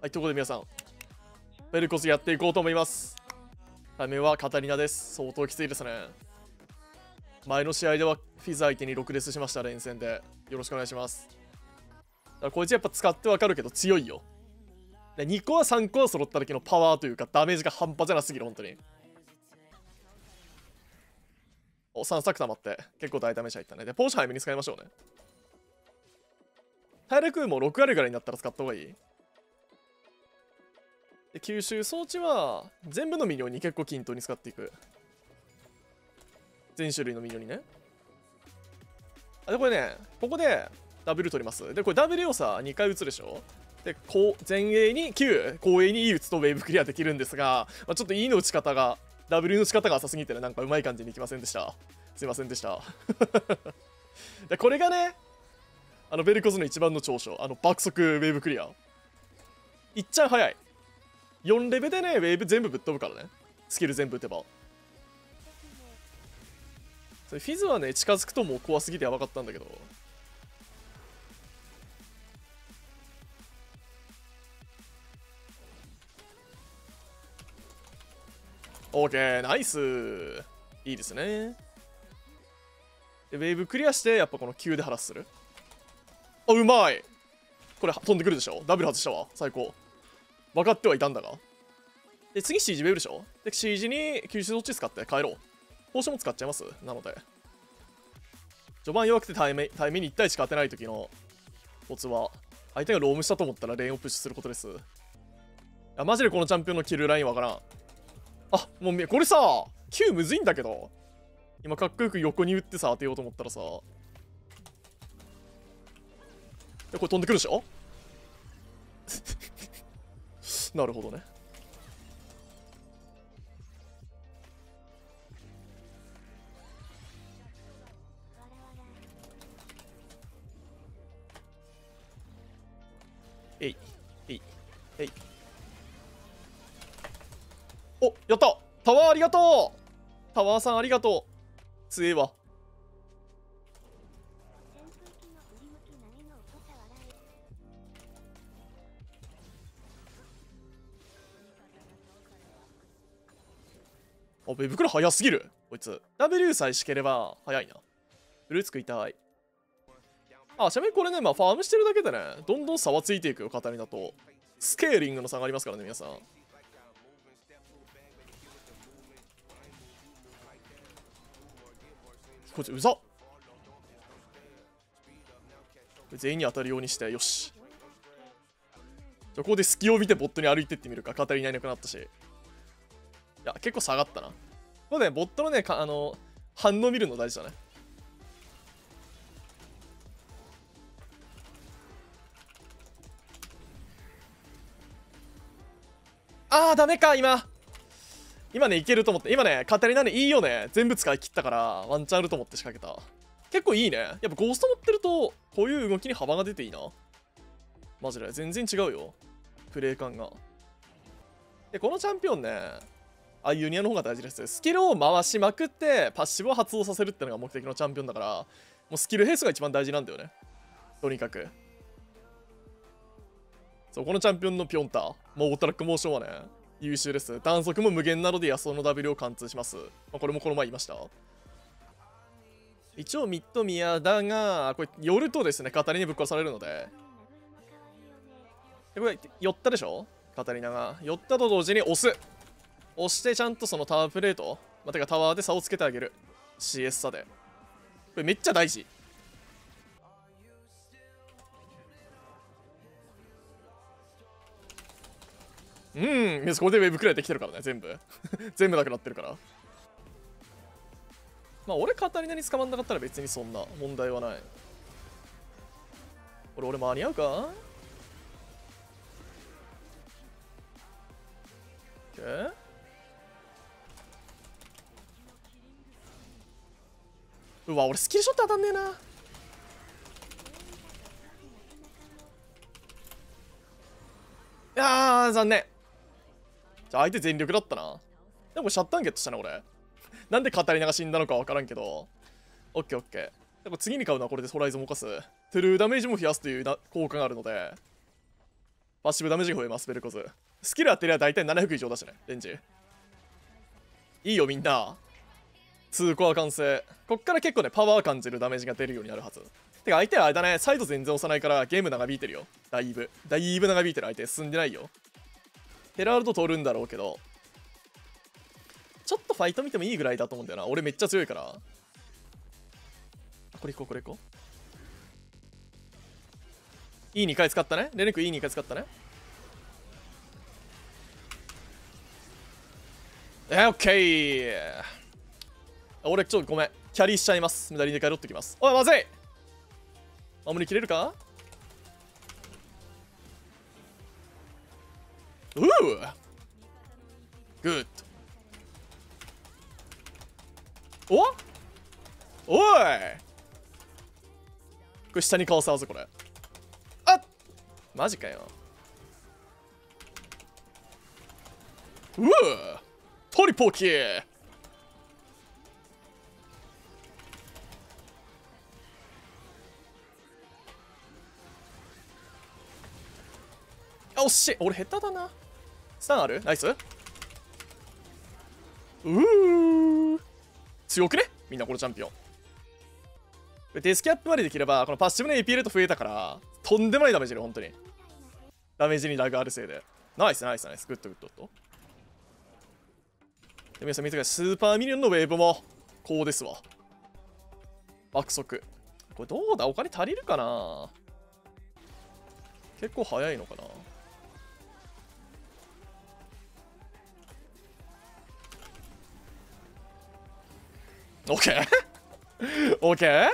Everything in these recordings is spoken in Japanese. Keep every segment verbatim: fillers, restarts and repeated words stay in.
はい、ということで皆さん、ベルコスやっていこうと思います。対面はカタリナです。相当きついですね。前の試合ではフィズ相手にろくレスしました、連戦で。よろしくお願いします。だからこいつやっぱ使ってわかるけど強いよ。でにこはさんこは揃った時のパワーというかダメージが半端じゃなすぎる、本当に。お、さんサク溜まって結構大ダメージ入ったね。で、ポーション早めに使いましょうね。体力もろくあるぐらいになったら使った方がいい。で、吸収装置は全部のミニオンに結構均等に使っていく。全種類のミニオンにね。あ、で、これね、ここでダブル取ります。で、これ W をさ、にかい打つでしょ。で、こう前衛にきゅう、後衛に E 打つとウェーブクリアできるんですが、まあ、ちょっと E の打ち方が、W の打ち方が浅すぎてね、なんかうまい感じにいきませんでした。すいませんでした。で、これがね、あのベルコスの一番の長所、あの爆速ウェーブクリア。いっちゃん早い。よんレベでね、ウェーブ全部ぶっ飛ぶからね。スキル全部打てば。それフィズはね、近づくともう怖すぎてやばかったんだけど。オーケー、ナイス。いいですね。で、ウェーブクリアして、やっぱこのきゅうでハラスする。あ、うまい。これ飛んでくるでしょ。ダブル外したわ。最高。分かってはいたんだが。で、次 シージ ウェーブでしょ。で、シージ に吸収装置使って帰ろう。ポーションも使っちゃいます。なので。序盤弱くて対面対面にいち対いち勝てない時のコツは、相手がロームしたと思ったらレーンをプッシュすることです。いや、マジでこのチャンピオンのキルラインわからん。あ、もうこれさ、きゅうむずいんだけど。今かっこよく横に打ってさ、当てようと思ったらさ。で、これ飛んでくるでしょ。なるほどね。えい、えい、えい。お、やった。タワーありがとう。タワーさんありがとう。強えわ。あ、ベブクラ早すぎるこいつ。 W さえしければ早いな。フルーツ食いたい。あ、ちなみにこれね、まあファームしてるだけでね、どんどん差はついていくよ、カタリナと。スケーリングの差がありますからね、皆さん。こいつうざっ。全員に当たるようにして、よし。じゃあここで隙を見てボットに歩いてってみるか。カタリナいなくなったし。いや、結構下がったな。ここで、ね、ボットのね、あの、反応見るの大事だね。あー、ダメか、今。今ね、いけると思って。今ね、カタリナね、いいよね。全部使い切ったから、ワンチャンあると思って仕掛けた。結構いいね。やっぱゴースト持ってると、こういう動きに幅が出ていいな。マジで。全然違うよ。プレイ感が。で、このチャンピオンね、あ、ユニアの方が大事です。スキルを回しまくって、パッシブを発動させるってのが目的のチャンピオンだから、もうスキルヘイスが一番大事なんだよね。とにかく。そう、このチャンピオンのピョンター、もうオートラックモーションはね、優秀です。弾速も無限なので、ヤスオの W を貫通します。まあ、これもこの前言いました。一応ミッド宮だが、これ寄るとですね、カタリナにぶっ殺されるので。でこれ、寄ったでしょカタリナが。寄ったと同時に押す。押してちゃんとそのタワープレート、まあ、てかタワーで差をつけてあげる。シーエス 差で。これめっちゃ大事。うん、ここでウェブクリアできてるからね、全部。全部なくなってるから。まあ、俺、カタリナに捕まんなかったら別にそんな問題はない。これ、俺間に合うか？ OK？ うわ、俺スキルショット当たんねえな。いやー、残念。じゃあ相手全力だったな。でもシャッターンゲットしたな、俺。なんでカタリナが死んだのかわからんけど。オッケーオッケー。でも次に買うのはこれでホライゾンを動かす。トゥルーダメージも増やすというな効果があるので。 パッシブダメージが増えます、ベルコズ。スキル当てりゃ大体ななひゃく以上だしね、レンジ。いいよ、みんな。にコア完成。こっから結構ね、パワー感じるダメージが出るようになるはず。てか、相手はあれだね、サイド全然押さないからゲーム長引いてるよ。だいぶ。だいぶ長引いてる相手、進んでないよ。ヘラルド取るんだろうけど、ちょっとファイト見てもいいぐらいだと思うんだよな。俺めっちゃ強いから。これいこう、これいこう。いいにかい使ったね。レネクいいにかい使ったね。えー、オッケー。俺ちょっとごめん。キャリーしちゃいます。無駄ににかい取ってきます。おい、まずい。守りきれるか。うーグッド。おおいこれ下にかわさわぞこれ。あっマジかよ。うわトリポキー。あ惜しい。俺下手だな。スタンあるナイス。うー強くねみんなこのチャンピオン。デスキャップまでできればこのパッシブの エーピー レート増えたからとんでもないダメージで本当にダメージにラグあるせいでナイスナイスナイスグッドグッドグッド。で皆さん見てください。スーパーミニオンのウェーブもこうですわ。爆速。これどうだお金足りるかな。結構早いのかな。オッケーオッケー。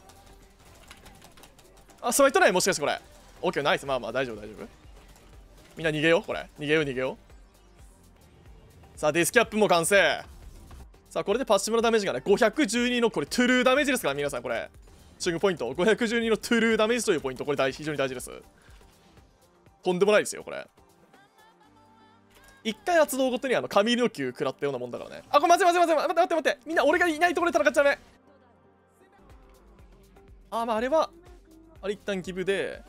あ、スマイトないもしかしてこれ。オッケーナイス。まあまあ大丈夫大丈夫。みんな逃げようこれ。逃げよう逃げよう。さあデスキャップも完成。さあこれでパッシブのダメージがねごひゃくじゅうにのこれトゥルーダメージですから皆さんこれ。チューンポイントごひゃくじゅうにのトゥルーダメージというポイントこれ大非常に大事です。とんでもないですよこれ。一回発動ごとにあの神の球食らったようなもんだからね。あ、これ待って待って待って待って待って。みんな俺がいないところで戦っちゃダメ。あ、まああれはあれ一旦ギブで。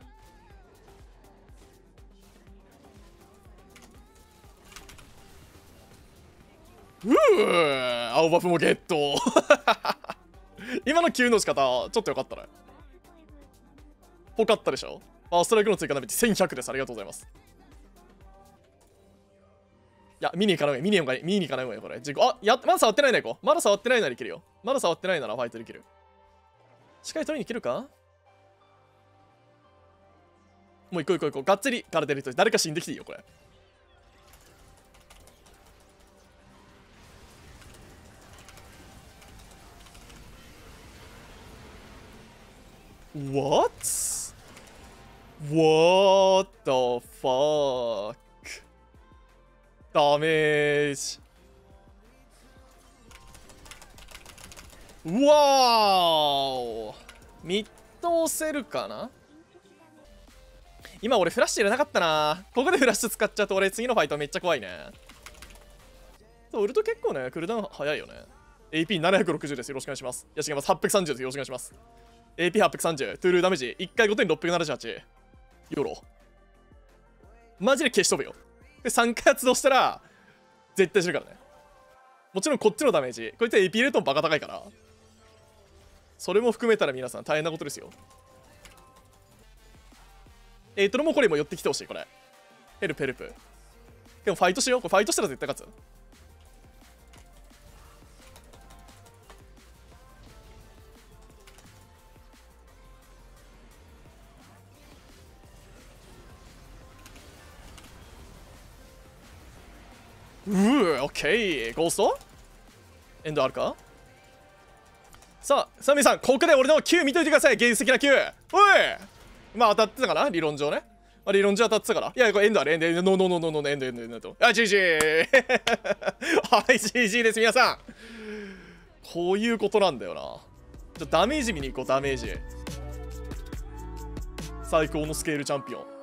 うー青バフもゲット今の球の仕方ちょっとよかったね。ぽかったでしょ。あ、ストライクの追加ダメージせんひゃくです。ありがとうございます。いや、見に行かない方がいい。見に行かない見に行かない方がいい。これ。自己あ、やまだ触ってないね、こう。まだ触ってないならいけるよ。まだ触ってないならファイトできる。しっかり取りに行けるか。もう行こう行こう行こう。がっつりから出る人誰か死んできていいよ、これ。What? What the fuck? ダメージ。うわーミッド押せるかな。今俺フラッシュ入れなかったな。ここでフラッシュ使っちゃうと俺次のファイトめっちゃ怖いね。ウルト結構ねクルダウン早いよね。 エーピーななひゃくろくじゅう です。よろしくお願いします。いや違います。はっぴゃくさんじゅうです。よろしくお願いします。 エーピーはっぴゃくさんじゅう トゥルーダメージいっかいごとにろっぴゃくななじゅうはちヨロマジで消し飛ぶよ。でさんかい発動したら絶対死ぬからね。もちろんこっちのダメージこいつは エーピー レートもバカ高いからそれも含めたら皆さん大変なことですよ。エイトロもこれも寄ってきてほしい。これヘルプヘルプ。でもファイトしよう。これファイトしたら絶対勝つ。うーオッケーゴーストエンドあるか。さあさあ皆さんここで俺のQ見といてください。原石なQ。おいまあ当たってたかな理論上ね。あ理論上当たってたから。いやこれエンドあるエンドエンドノーノーノーノーノーエンドエンドエンドエンド。あ ジージー はい ジージー です皆さん。こういうことなんだよな。ちょっとダメージ見に行こう。ダメージ最高のスケールチャンピオン。